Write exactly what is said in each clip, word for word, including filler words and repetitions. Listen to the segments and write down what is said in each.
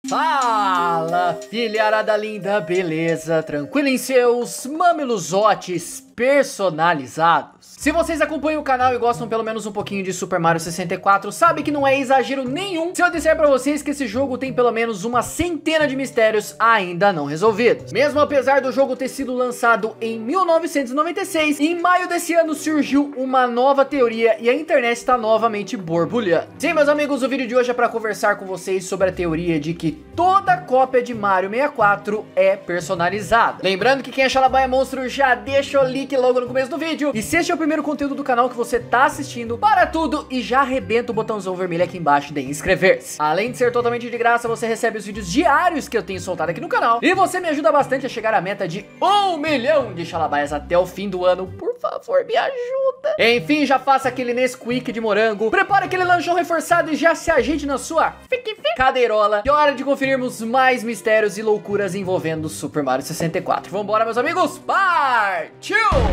Fala, filharada linda, beleza? Tranquilo em seus mamiluzotes personalizados? Se vocês acompanham o canal e gostam pelo menos um pouquinho de Super Mario sessenta e quatro, sabe que não é exagero nenhum se eu disser pra vocês que esse jogo tem pelo menos uma centena de mistérios ainda não resolvidos. Mesmo apesar do jogo ter sido lançado em mil novecentos e noventa e seis, em maio desse ano surgiu uma nova teoria e a internet está novamente borbulhando. Sim, meus amigos, o vídeo de hoje é pra conversar com vocês sobre a teoria de que toda cópia de Mario sessenta e quatro é personalizada. Lembrando que quem é Xalabá Monstro já deixa o link logo no começo do vídeo. E se este é o primeiro conteúdo do canal que você tá assistindo, para tudo e já arrebenta o botãozão vermelho aqui embaixo de inscrever-se. Além de ser totalmente de graça, você recebe os vídeos diários que eu tenho soltado aqui no canal. E você me ajuda bastante a chegar à meta de um milhão de xalabaias até o fim do ano. Por favor, me ajuda. Enfim, já faça aquele Nesquik de morango, prepara aquele lanchão reforçado e já se ajeite na sua cadeirola. E é hora de conferirmos mais mistérios e loucuras envolvendo Super Mario sessenta e quatro. Vambora, meus amigos, partiu!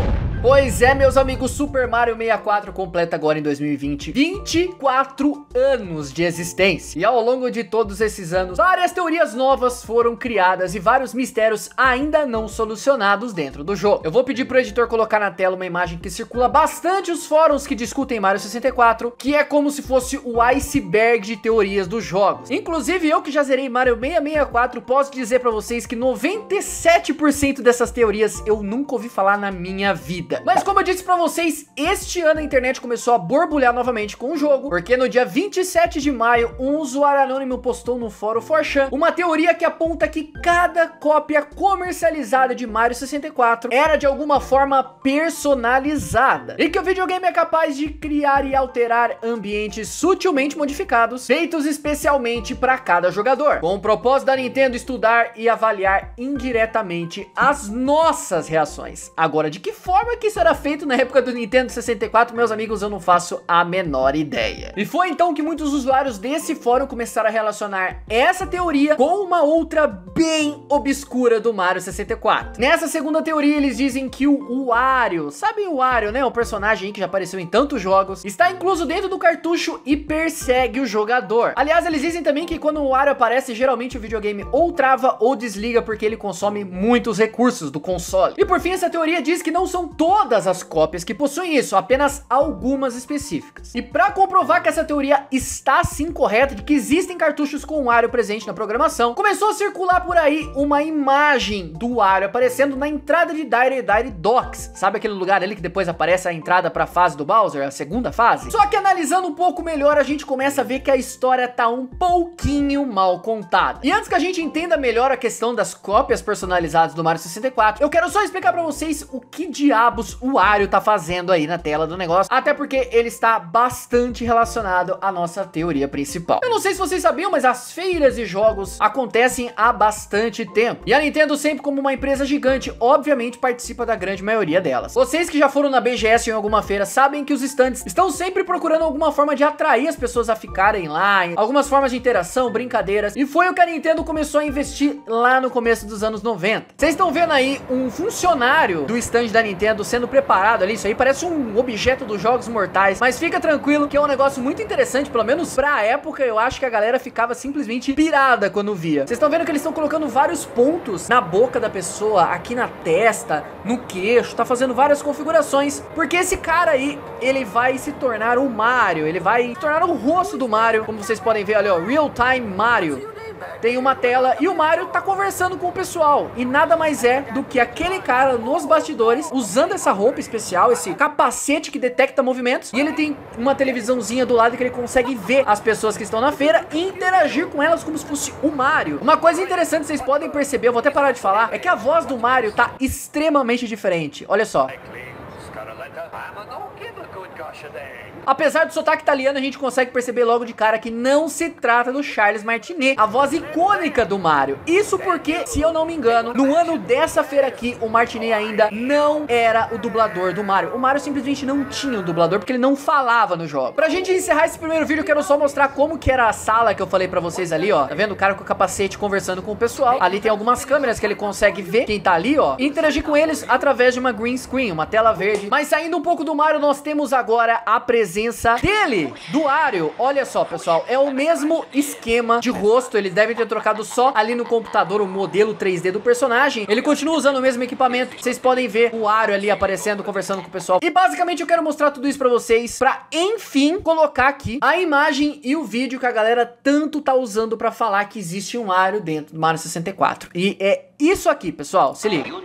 Pois é, meus amigos, Super Mario sessenta e quatro completa agora em dois mil e vinte vinte e quatro anos de existência. E ao longo de todos esses anos, várias teorias novas foram criadas e vários mistérios ainda não solucionados dentro do jogo. Eu vou pedir pro editor colocar na tela uma imagem que circula bastante os fóruns que discutem Mario sessenta e quatro, que é como se fosse o iceberg de teorias dos jogos. Inclusive, eu que já zerei Mario seiscentos e sessenta e quatro, posso dizer pra vocês que noventa e sete por cento dessas teorias eu nunca ouvi falar na minha vida. Mas como eu disse pra vocês, este ano a internet começou a borbulhar novamente com o jogo, porque no dia vinte e sete de maio, um usuário anônimo postou no fórum quatro chan uma teoria que aponta que cada cópia comercializada de Mario sessenta e quatro era de alguma forma personalizada, e que o videogame é capaz de criar e alterar ambientes sutilmente modificados, feitos especialmente para cada jogador, com o propósito da Nintendo estudar e avaliar indiretamente as nossas reações. Agora, de que forma que isso era feito na época do Nintendo sessenta e quatro, meus amigos, eu não faço a menor ideia. E foi então que muitos usuários desse fórum começaram a relacionar essa teoria com uma outra bem obscura do Mario sessenta e quatro. Nessa segunda teoria, eles dizem que o Wario, sabe o Wario, né? O personagem aí que já apareceu em tantos jogos, está incluso dentro do cartucho e persegue o jogador. Aliás, eles dizem também que quando o Wario aparece, geralmente o videogame ou trava ou desliga porque ele consome muitos recursos do console. E por fim, essa teoria diz que não são todas as cópias que possuem isso, apenas algumas específicas. E para comprovar que essa teoria está sim correta, de que existem cartuchos com o Wario presente na programação, começou a circular por aí uma imagem do Wario aparecendo na entrada de Dire Dire Docks. Sabe aquele lugar ali que depois aparece a entrada para a fase do Bowser, a segunda fase? Só que analisando um pouco melhor, a gente começa a ver que a história tá um pouquinho mal contada. E antes que a gente entenda melhor a questão das cópias personalizadas do Mario sessenta e quatro, eu quero só explicar para vocês o que diabos o Wario tá fazendo aí na tela do negócio, até porque ele está bastante relacionado à nossa teoria principal. Eu não sei se vocês sabiam, mas as feiras de jogos acontecem há bastante tempo, e a Nintendo, sempre como uma empresa gigante, obviamente participa da grande maioria delas. Vocês que já foram na B G S ou em alguma feira sabem que os stands estão sempre procurando alguma forma de atrair as pessoas a ficarem lá, algumas formas de interação, brincadeiras, e foi o que a Nintendo começou a investir lá no começo dos anos noventa. Vocês estão vendo aí um funcionário do stand da Nintendo sendo preparado ali, isso aí parece um objeto dos Jogos Mortais, mas fica tranquilo que é um negócio muito interessante, pelo menos pra época. Eu acho que a galera ficava simplesmente pirada quando via. Vocês estão vendo que eles estão colocando vários pontos na boca da pessoa, aqui na testa, no queixo, tá fazendo várias configurações, porque esse cara aí, ele vai se tornar o Mario, ele vai se tornar o rosto do Mario, como vocês podem ver ali, ó, Real Time Mario. Tem uma tela e o Mario tá conversando com o pessoal, e nada mais é do que aquele cara nos bastidores, usando essa roupa especial, esse capacete que detecta movimentos, e ele tem uma televisãozinha do lado que ele consegue ver as pessoas que estão na feira e interagir com elas como se fosse o Mario. Uma coisa interessante que vocês podem perceber, eu vou até parar de falar, é que a voz do Mario tá extremamente diferente. Olha só. Apesar do sotaque italiano, a gente consegue perceber logo de cara que não se trata do Charles Martinet, a voz icônica do Mario. Isso porque, se eu não me engano, no ano dessa feira aqui, o Martinet ainda não era o dublador do Mario. O Mario simplesmente não tinha o dublador, porque ele não falava no jogo. Pra gente encerrar esse primeiro vídeo, eu quero só mostrar como que era a sala que eu falei pra vocês ali, ó. Tá vendo o cara com o capacete conversando com o pessoal? Ali tem algumas câmeras que ele consegue ver quem tá ali, ó, e interagir com eles através de uma green screen, uma tela verde. Mas saindo um pouco do Mario, nós temos agora a presença presença dele, do Wario. Olha só, pessoal, é o mesmo esquema de rosto. Eles devem ter trocado só ali no computador o modelo três D do personagem. Ele continua usando o mesmo equipamento. Vocês podem ver o Wario ali aparecendo, conversando com o pessoal. E basicamente eu quero mostrar tudo isso pra vocês, pra enfim colocar aqui a imagem e o vídeo que a galera tanto tá usando pra falar que existe um Wario dentro do Mario sessenta e quatro. E é isso aqui, pessoal, se liga.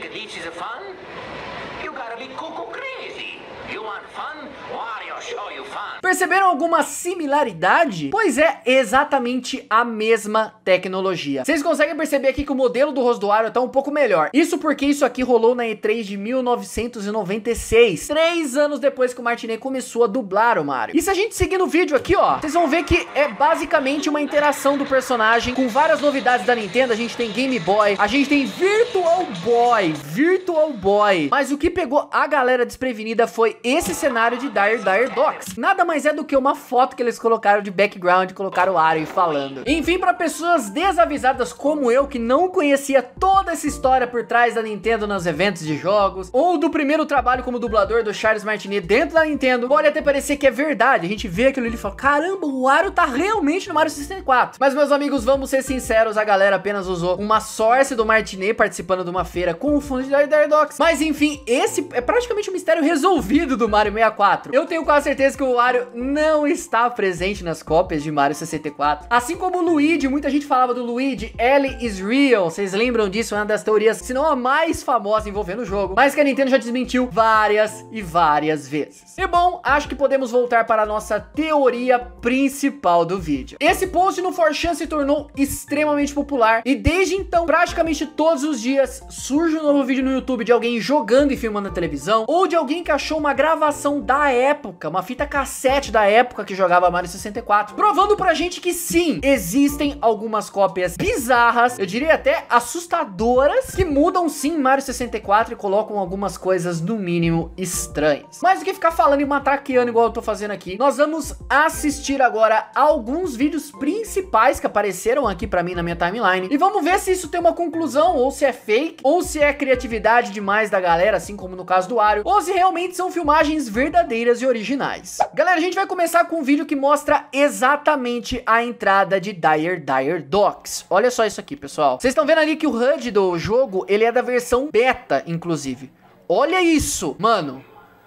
Perceberam alguma similaridade? Pois é, exatamente a mesma tecnologia. Vocês conseguem perceber aqui que o modelo do rosto do Wario tá um pouco melhor. Isso porque isso aqui rolou na E três de mil novecentos e noventa e seis, três anos depois que o Martinet começou a dublar o Mario. E se a gente seguir no vídeo aqui, ó, vocês vão ver que é basicamente uma interação do personagem com várias novidades da Nintendo. A gente tem Game Boy, a gente tem Virtual Boy, Virtual Boy. Mas o que pegou a galera desprevenida foi esse cenário de Dire Dire Docks. Nada mais é do que uma foto que eles colocaram de background, colocaram o Wario falando. Enfim, para pessoas desavisadas como eu, que não conhecia toda essa história por trás da Nintendo nos eventos de jogos, ou do primeiro trabalho como dublador do Charles Martinet dentro da Nintendo, pode até parecer que é verdade. A gente vê aquilo ali e fala, caramba, o Wario tá realmente no Mario sessenta e quatro. Mas, meus amigos, vamos ser sinceros, a galera apenas usou uma source do Martinet participando de uma feira com o fundo de Dire Dire Docks. Mas, enfim, esse é praticamente um mistério resolvido do Mario sessenta e quatro. Eu tenho quase certeza que o Wario não está presente nas cópias de Mario sessenta e quatro. Assim como o Luigi, muita gente falava do Luigi, Ellie is real. Vocês lembram disso? É uma das teorias, se não a mais famosa envolvendo o jogo, mas que a Nintendo já desmentiu várias e várias vezes. E bom, acho que podemos voltar para a nossa teoria principal do vídeo. Esse post no four chan se tornou extremamente popular e desde então, praticamente todos os dias, surge um novo vídeo no YouTube de alguém jogando e filmando na televisão, ou de alguém que achou uma gravação da época, uma fita cassete da época que jogava Mario sessenta e quatro, provando pra gente que sim, existem algumas cópias bizarras, eu diria até assustadoras, que mudam sim Mario sessenta e quatro e colocam algumas coisas no mínimo estranhas. Mas do que ficar falando e matraqueando igual eu tô fazendo aqui, nós vamos assistir agora alguns vídeos principais que apareceram aqui pra mim na minha timeline e vamos ver se isso tem uma conclusão, ou se é fake, ou se é criatividade demais da galera, assim como no caso do Wario, ou se realmente são filmagens verdadeiras e originais. Galera, a gente vai começar com um vídeo que mostra exatamente a entrada de Dire Dire Docks. Olha só isso aqui, pessoal. Vocês estão vendo ali que o H U D do jogo, ele é da versão beta, inclusive. Olha isso, mano.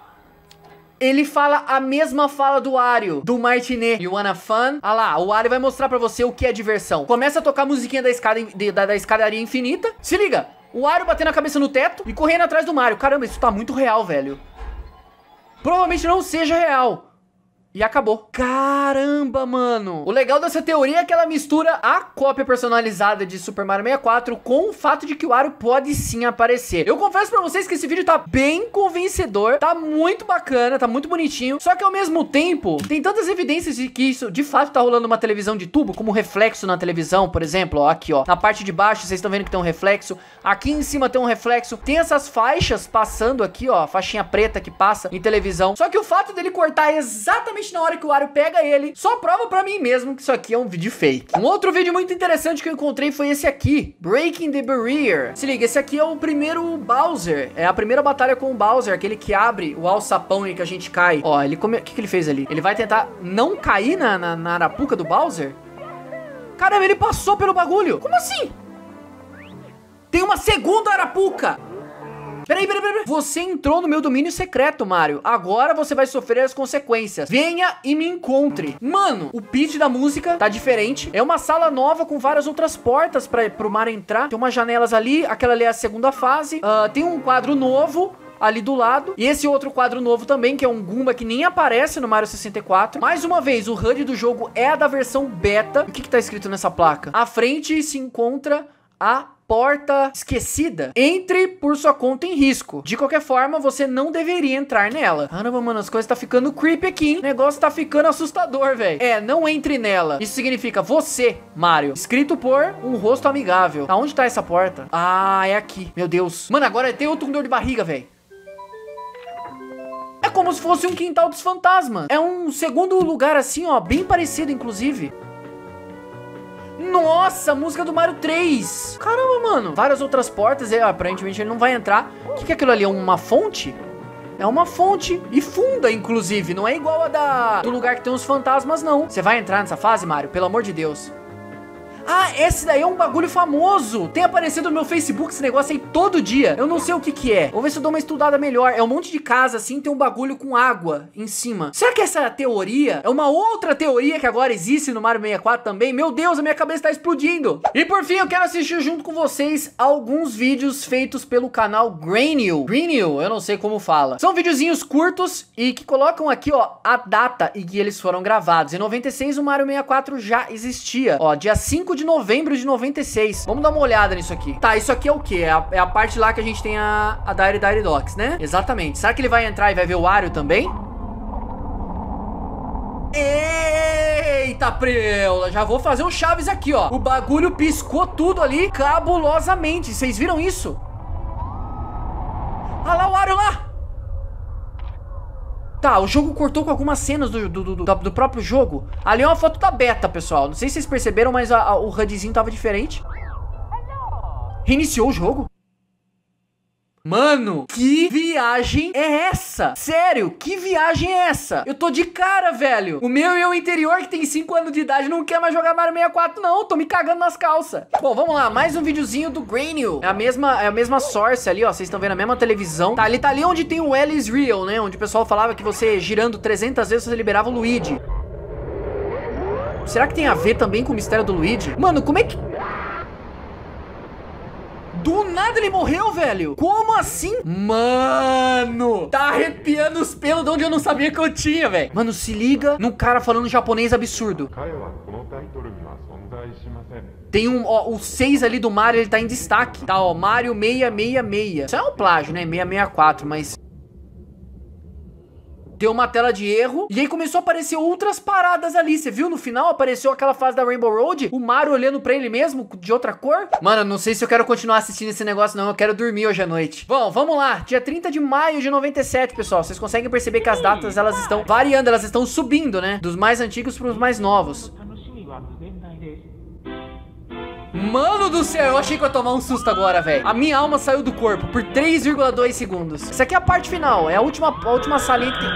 Ele fala a mesma fala do Wario, do Martinet. You wanna fun? Ah lá, o Wario vai mostrar pra você o que é diversão. Começa a tocar a musiquinha da, escada, da, da escadaria infinita. Se liga, o Wario batendo a cabeça no teto e correndo atrás do Mario. Caramba, isso tá muito real, velho. Provavelmente não seja real. E acabou. Caramba, mano. O legal dessa teoria é que ela mistura a cópia personalizada de Super Mario sessenta e quatro com o fato de que o Wario pode sim aparecer. Eu confesso pra vocês que esse vídeo tá bem convencedor, tá muito bacana, tá muito bonitinho. Só que ao mesmo tempo, tem tantas evidências de que isso de fato tá rolando uma televisão de tubo, como reflexo na televisão, por exemplo, ó, aqui ó. Na parte de baixo, vocês estão vendo que tem um reflexo. Aqui em cima tem um reflexo. Tem essas faixas passando aqui, ó, faixinha preta que passa em televisão. Só que o fato dele cortar exatamente na hora que o Wario pega ele, só prova pra mim mesmo que isso aqui é um vídeo fake. Um outro vídeo muito interessante que eu encontrei foi esse aqui, Breaking the Barrier. Se liga, esse aqui é o primeiro Bowser, é a primeira batalha com o Bowser, aquele que abre o alçapão e que a gente cai. Ó, ele come... o que que ele fez ali? Ele vai tentar não cair na, na, na arapuca do Bowser? Caramba, ele passou pelo bagulho. Como assim? Tem uma segunda arapuca. Peraí, peraí, peraí. Você entrou no meu domínio secreto, Mario. Agora você vai sofrer as consequências. Venha e me encontre. Mano, o pitch da música tá diferente. É uma sala nova com várias outras portas pra, pro Mario entrar. Tem umas janelas ali. Aquela ali é a segunda fase. Uh, tem um quadro novo ali do lado. E esse outro quadro novo também, que é um Goomba que nem aparece no Mario sessenta e quatro. Mais uma vez, o H U D do jogo é a da versão beta. O que que tá escrito nessa placa? À frente se encontra a porta esquecida. Entre por sua conta em risco. De qualquer forma, você não deveria entrar nela. Caramba, mano, as coisas tá ficando creepy aqui, hein? O negócio tá ficando assustador, velho. É, não entre nela. Isso significa você, Mario. Escrito por um rosto amigável. Aonde tá essa porta? Ah, é aqui. Meu Deus. Mano, agora tem outro com dor de barriga, velho. É como se fosse um quintal dos fantasmas. É um segundo lugar assim, ó. Bem parecido, inclusive. Nossa, música do Mario três. Caramba, mano. Várias outras portas, é, aparentemente ele não vai entrar. O que que é aquilo ali? É uma fonte? É uma fonte e funda, inclusive. Não é igual a da do lugar que tem os fantasmas, não. Você vai entrar nessa fase, Mario? Pelo amor de Deus. Ah, esse daí é um bagulho famoso. Tem aparecido no meu Facebook esse negócio aí todo dia. Eu não sei o que que é. Vou ver se eu dou uma estudada melhor. É um monte de casa assim, tem um bagulho com água em cima. Será que essa teoria é uma outra teoria que agora existe no Mario sessenta e quatro também? Meu Deus, a minha cabeça tá explodindo. E por fim, eu quero assistir junto com vocês alguns vídeos feitos pelo canal Grainil. Grainil, eu não sei como fala. São videozinhos curtos e que colocam aqui, ó, a data em que eles foram gravados. Em noventa e seis o Mario sessenta e quatro já existia. Ó, dia cinco de novembro de noventa e seis. Vamos dar uma olhada nisso aqui. Tá, isso aqui é o quê? É a, é a parte lá que a gente tem a, a Dire Dire Docks, né? Exatamente. Será que ele vai entrar e vai ver o Wario também? Eita, preula. Já vou fazer um Chaves aqui, ó. O bagulho piscou tudo ali cabulosamente. Vocês viram isso? Olha lá o Wario lá. Tá, o jogo cortou com algumas cenas do, do, do, do próprio jogo. Ali é uma foto da beta, pessoal. Não sei se vocês perceberam, mas a, a, o HUDzinho tava diferente. Reiniciou o jogo? Mano, que viagem é essa? Sério, que viagem é essa? Eu tô de cara, velho. O meu e o interior, que tem cinco anos de idade, não quer mais jogar Mario sessenta e quatro, não. Tô me cagando nas calças. Bom, vamos lá. Mais um videozinho do Grainil. É a mesma, é a mesma source ali, ó. Vocês estão vendo a mesma televisão. Tá, ali tá ali onde tem o L is Real, né? Onde o pessoal falava que você, girando trezentas vezes, você liberava o Luigi. Será que tem a ver também com o mistério do Luigi? Mano, como é que... Do nada ele morreu, velho. Como assim? Mano, tá arrepiando os pelos de onde eu não sabia que eu tinha, velho. Mano, se liga num cara falando japonês absurdo. Tem um, ó, o seis ali do Mario, ele tá em destaque. Tá, ó, Mario seiscentos e sessenta e seis. Isso é um plágio, né? seiscentos e sessenta e quatro, mas... Deu uma tela de erro. E aí começou a aparecer outras paradas ali. Você viu? No final apareceu aquela fase da Rainbow Road. O Mario olhando pra ele mesmo, de outra cor. Mano, não sei se eu quero continuar assistindo esse negócio, não. Eu quero dormir hoje à noite. Bom, vamos lá. Dia trinta de maio de noventa e sete, pessoal. Vocês conseguem perceber que as datas, elas estão variando. Elas estão subindo, né? Dos mais antigos pros mais novos. Mano do céu, eu achei que eu ia tomar um susto agora, velho. A minha alma saiu do corpo por três vírgula dois segundos. Essa aqui é a parte final. É a última, a última salinha que tem...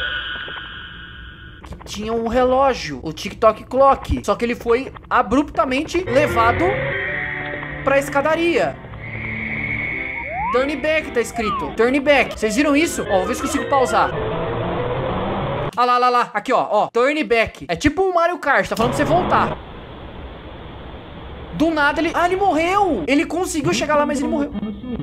Que tinha um relógio, o TikTok Clock. Só que ele foi abruptamente levado pra escadaria. Turn back tá escrito. Turn back. Vocês viram isso? Ó, vou ver se consigo pausar. Ah lá, lá, lá. Aqui, ó, ó. Turn back. É tipo um Mario Kart, tá falando pra você voltar. Do nada ele... Ah, ele morreu! Ele conseguiu chegar lá, mas ele morreu.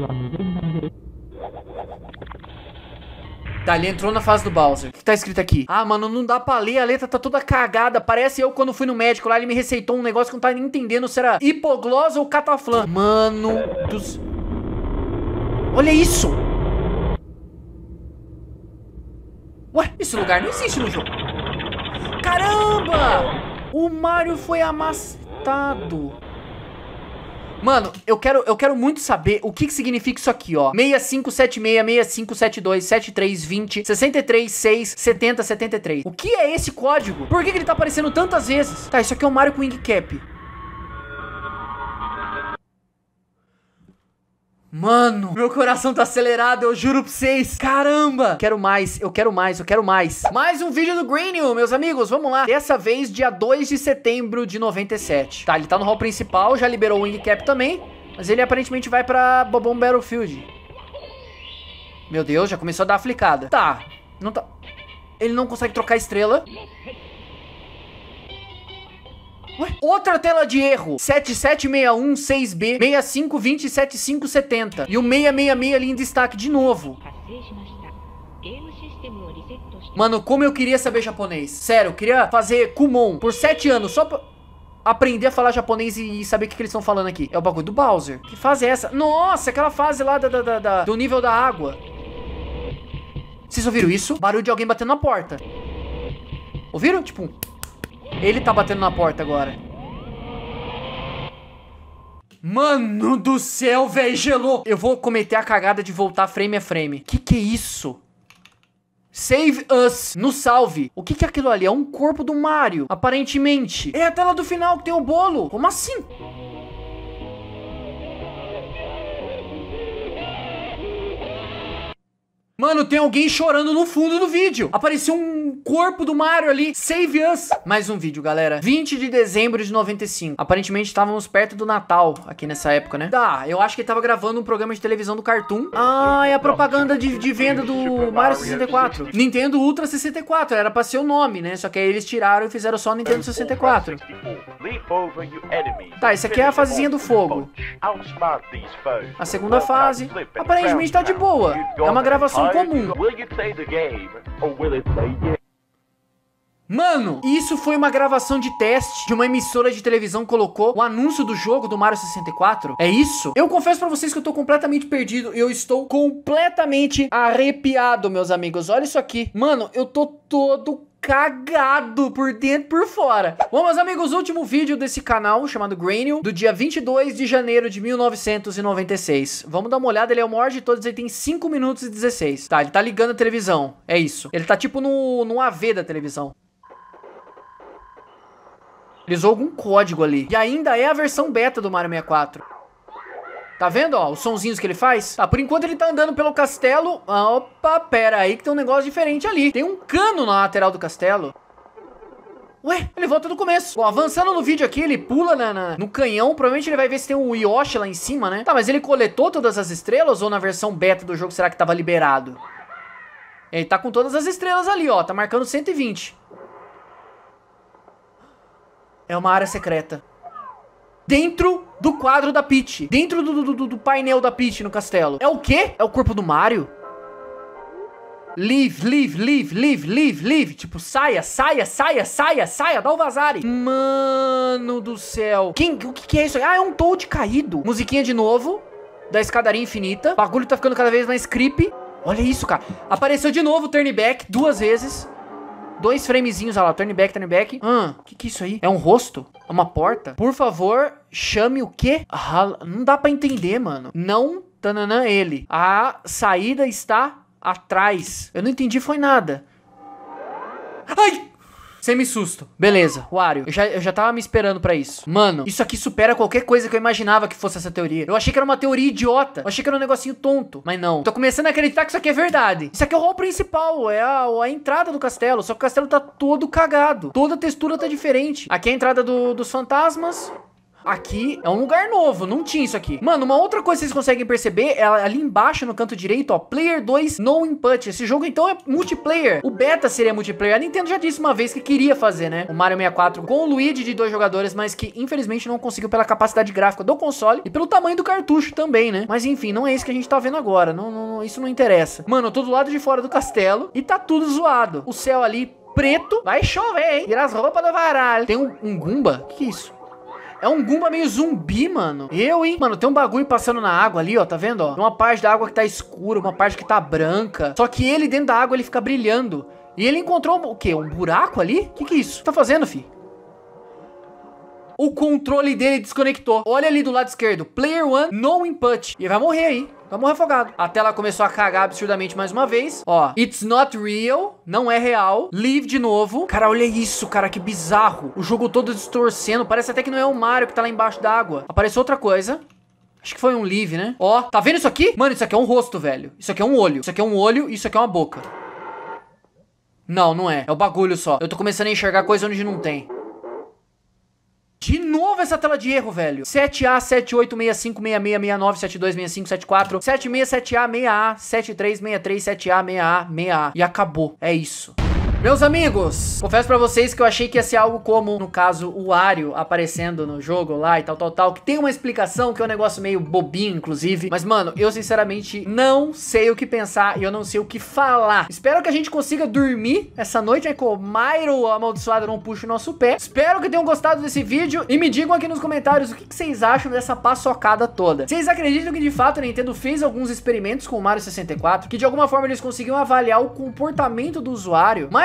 Tá, ele entrou na fase do Bowser. O que tá escrito aqui? Ah, mano, não dá pra ler. A letra tá toda cagada. Parece eu quando fui no médico lá. Ele me receitou um negócio que eu não tava nem entendendo se era hipoglós ou cataflã. Mano dos... Olha isso! Ué, esse lugar não existe no jogo. Caramba! O Mario foi amassado. Mano, eu quero, eu quero muito saber o que que significa isso aqui, ó. seis cinco sete seis, seis cinco sete dois, sete três dois zero, seis três seis, sete zero sete três. O que é esse código? Por que que ele tá aparecendo tantas vezes? Tá, isso aqui é o Mario com Wing Cap. Mano, meu coração tá acelerado, eu juro pra vocês. Caramba, quero mais, eu quero mais, eu quero mais. Mais um vídeo do Grainil, meus amigos, vamos lá. Dessa vez, dia dois de setembro de noventa e sete. Tá, ele tá no hall principal, já liberou o Wing Cap também. Mas ele aparentemente vai pra Bob-omb Battlefield. Meu Deus, já começou a dar a flicada. Tá, não tá... Ele não consegue trocar estrela. Ué? Outra tela de erro. sete sete seis um seis B, seis cinco dois zero, sete cinco sete zero. E o seis seis seis ali em destaque de novo. Mano, como eu queria saber japonês. Sério, eu queria fazer Kumon por sete anos só pra aprender a falar japonês e saber o que, que eles estão falando aqui. É o bagulho do Bowser. Que fase é essa? Nossa, aquela fase lá da, da, da, da, do nível da água. Vocês ouviram isso? Barulho de alguém batendo na porta. Ouviram? Tipo... Ele tá batendo na porta agora. Mano do céu, velho, gelou. Eu vou cometer a cagada de voltar frame a frame. Que que é isso? Save us. No salve. O que que é aquilo ali? É um corpo do Mario, aparentemente. É a tela do final que tem o bolo. Como assim? Mano, Mano, tem alguém chorando no fundo do vídeo. Apareceu um corpo do Mario ali. Save us. Mais um vídeo, galera. vinte de dezembro de noventa e cinco. Aparentemente estávamos perto do Natal aqui nessa época, né? Tá, eu acho que ele tava gravando um programa de televisão do Cartoon. Ah, é a propaganda de, de venda do Mario sessenta e quatro. Nintendo Ultra sessenta e quatro. Era pra ser o nome, né? Só que aí eles tiraram e fizeram só Nintendo sessenta e quatro. Tá, esse aqui é a fasezinha do fogo. A segunda fase. Aparentemente tá de boa. É uma gravação comum. Mano, isso foi uma gravação de teste de uma emissora de televisão, colocou o anúncio do jogo do Mario sessenta e quatro. É isso? Eu confesso pra vocês que eu tô completamente perdido. Eu estou completamente arrepiado, meus amigos. Olha isso aqui. Mano, eu tô todo cagado por dentro e por fora. Bom, meus amigos, último vídeo desse canal, chamado Grainil, do dia vinte e dois de janeiro de mil novecentos e noventa e seis. Vamos dar uma olhada, ele é o maior de todos, ele tem cinco minutos e dezesseis. Tá, ele tá ligando a televisão, é isso. Ele tá tipo no, no A V da televisão. Ele usou algum código ali. E ainda é a versão beta do Mario sessenta e quatro. Tá vendo, ó, os sonzinhos que ele faz? Tá, por enquanto ele tá andando pelo castelo. Opa, pera aí que tem um negócio diferente ali. Tem um cano na lateral do castelo. Ué, ele volta do começo. Bom, avançando no vídeo aqui, ele pula na, na, no canhão. Provavelmente ele vai ver se tem um Yoshi lá em cima, né? Tá, mas ele coletou todas as estrelas ou na versão beta do jogo será que tava liberado? Ele tá com todas as estrelas ali, ó. Tá marcando cento e vinte. É uma área secreta. Dentro do quadro da Peach. Dentro do, do, do, do painel da Peach no castelo. É o quê? É o corpo do Mario? Leave, leave, leave, leave, leave, leave. Tipo, saia, saia, saia, saia, saia. Dá o vazare. Mano do céu. Quem, o que, que é isso? Ah, é um Toad caído. Musiquinha de novo. Da escadaria infinita. O bagulho tá ficando cada vez mais creepy. Olha isso, cara. Apareceu de novo o turn back duas vezes. Dois framezinhos, olha lá, turn back, turn back. Ah, o que que é isso aí? É um rosto? É uma porta? Por favor, chame o quê? Ah, não dá pra entender, mano. Não, tananã, ele. A saída está atrás. Eu não entendi, foi nada. Ai! Semi-susto. Beleza, Wario. Eu já, eu já tava me esperando pra isso. Mano, isso aqui supera qualquer coisa que eu imaginava que fosse essa teoria. Eu achei que era uma teoria idiota. Eu achei que era um negocinho tonto. Mas não. Tô começando a acreditar que isso aqui é verdade. Isso aqui é o hall principal. É a, a entrada do castelo. Só que o castelo tá todo cagado. Toda a textura tá diferente. Aqui é a entrada do, dos fantasmas. Aqui é um lugar novo, não tinha isso aqui. Mano, uma outra coisa que vocês conseguem perceber é ali embaixo no canto direito, ó, Player dois No Input. Esse jogo então é multiplayer. O beta seria multiplayer. A Nintendo já disse uma vez que queria fazer, né, o Mario sessenta e quatro com o Luigi de dois jogadores, mas que infelizmente não conseguiu pela capacidade gráfica do console e pelo tamanho do cartucho também, né. Mas enfim, não é isso que a gente tá vendo agora. Não, não, isso não interessa. Mano, eu tô do lado de fora do castelo e tá tudo zoado. O céu ali preto. Vai chover, hein. Tira as roupas do varal. Tem um, um Goomba. Que que é isso? É um Goomba meio zumbi, mano. Eu, hein? Mano, tem um bagulho passando na água ali, ó. Tá vendo, ó? Tem uma parte da água que tá escura, uma parte que tá branca. Só que ele, dentro da água, ele fica brilhando. E ele encontrou o quê? Um buraco ali? O que que é isso? O que tá fazendo, fi? O controle dele desconectou. Olha ali do lado esquerdo. Player one, no input. E ele vai morrer aí. Vai morrer afogado. A tela começou a cagar absurdamente mais uma vez. Ó, it's not real. Não é real. Leave de novo. Cara, olha isso, cara, que bizarro. O jogo todo distorcendo. Parece até que não é o Mario que tá lá embaixo da água. Apareceu outra coisa. Acho que foi um leave, né? Ó, tá vendo isso aqui? Mano, isso aqui é um rosto, velho. Isso aqui é um olho. Isso aqui é um olho e isso aqui é uma boca. Não, não é. É o bagulho só. Eu tô começando a enxergar coisa onde não tem. De novo essa tela de erro, velho. sete A, sete oito, seis cinco, seis seis, seis nove, sete dois, seis cinco, sete quatro, sete seis, sete A, seis A, sete três, seis três, sete A, seis A, seis A. E acabou. É isso. Meus amigos, confesso pra vocês que eu achei que ia ser algo como, no caso, o Wario aparecendo no jogo lá e tal, tal, tal, que tem uma explicação, que é um negócio meio bobinho, inclusive. Mas, mano, eu sinceramente não sei o que pensar e eu não sei o que falar. Espero que a gente consiga dormir essa noite, né, que o Mairo amaldiçoado não puxe o nosso pé. Espero que tenham gostado desse vídeo e me digam aqui nos comentários o que, que vocês acham dessa paçocada toda. Vocês acreditam que, de fato, a Nintendo fez alguns experimentos com o Mario sessenta e quatro, que de alguma forma eles conseguiam avaliar o comportamento do usuário, mas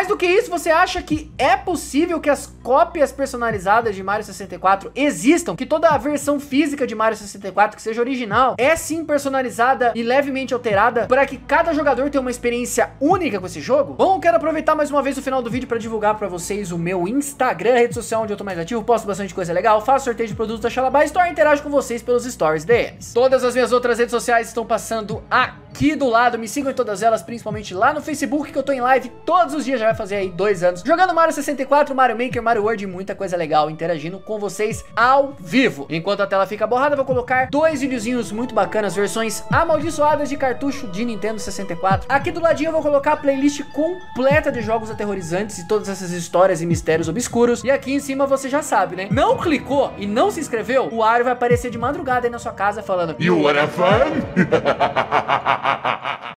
Mais do que isso, você acha que é possível que as cópias personalizadas de Mario sessenta e quatro existam? Que toda a versão física de Mario sessenta e quatro, que seja original, é sim personalizada e levemente alterada para que cada jogador tenha uma experiência única com esse jogo? Bom, eu quero aproveitar mais uma vez o final do vídeo para divulgar para vocês o meu Instagram, rede social onde eu tô mais ativo, posto bastante coisa legal, faço sorteio de produtos da Xalabá Store e interajo com vocês pelos stories D Ms. Todas as minhas outras redes sociais estão passando aqui do lado, me sigam em todas elas, principalmente lá no Facebook, que eu tô em live todos os dias, já vai fazer aí dois anos, jogando Mario sessenta e quatro, Mario Maker, Mario World e muita coisa legal, interagindo com vocês ao vivo. Enquanto a tela fica borrada, eu vou colocar dois videozinhos muito bacanas, versões amaldiçoadas de cartucho de Nintendo sessenta e quatro. Aqui do ladinho eu vou colocar a playlist completa de jogos aterrorizantes e todas essas histórias e mistérios obscuros. E aqui em cima você já sabe, né? Não clicou e não se inscreveu? O Wario vai aparecer de madrugada aí na sua casa falando: You wanna fun?